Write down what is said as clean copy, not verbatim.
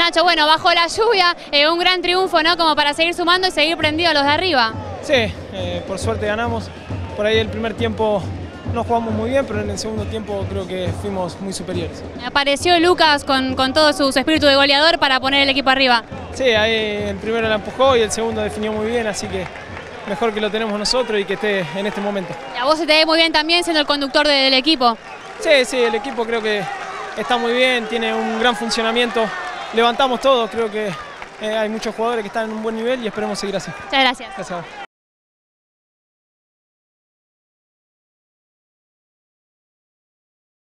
Nacho, bueno, bajo la lluvia, un gran triunfo, ¿no? Como para seguir sumando y seguir prendidos los de arriba. Sí, por suerte ganamos. Por ahí el primer tiempo no jugamos muy bien, pero en el segundo tiempo creo que fuimos muy superiores. Apareció Lucas con todo su espíritu de goleador para poner el equipo arriba. Sí, ahí el primero la empujó y el segundo definió muy bien, así que mejor que lo tenemos nosotros y que esté en este momento. Y a vos se te ve muy bien también siendo el conductor del equipo. Sí, el equipo creo que está muy bien, tiene un gran funcionamiento. Levantamos todo, creo que hay muchos jugadores que están en un buen nivel y esperemos seguir así. Muchas gracias. Gracias a vos.